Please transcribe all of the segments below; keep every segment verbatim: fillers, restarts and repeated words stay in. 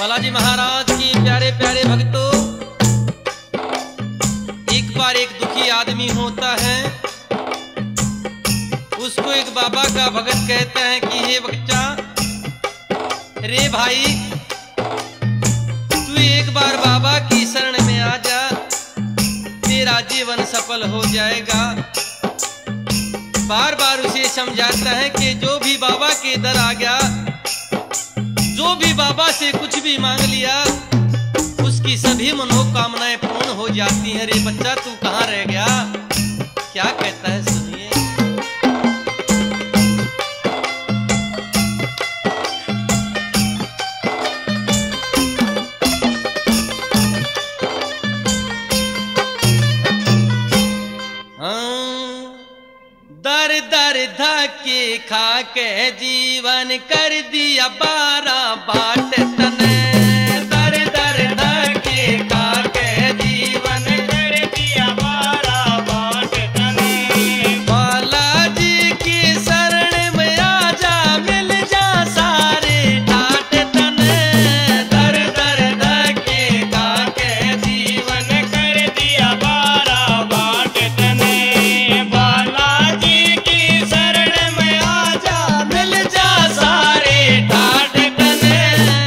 बालाजी महाराज की प्यारे प्यारे भक्तों, एक बार एक दुखी आदमी होता है, उसको एक बाबा का भगत कहता है कि हे बच्चा, रे भाई तू एक बार बाबा की शरण में आ जा, तेरा जीवन सफल हो जाएगा। बार बार उसे समझाता है कि जो भी बाबा के दर आ गया, जो भी बाबा से कुछ भी मांग लिया, उसकी सभी मनोकामनाएं पूर्ण हो जाती हैं। रे बच्चा तू कहाँ रह गया? क्या कहता है सुनिए। दर दर धक्के खा के जीवन कर दिया बारा बाट तने, दर दर धक्के खा के जीवन कर दिया बारा बाट तने। बालाजी की शरण में आ जा, मिल जा सारे ठाट तने, दर दर धक्के खा के जीवन कर दिया बारा बाट तने। शरण में आ जा, मिल जा सारे ठाट तने।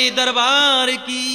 दरबार की।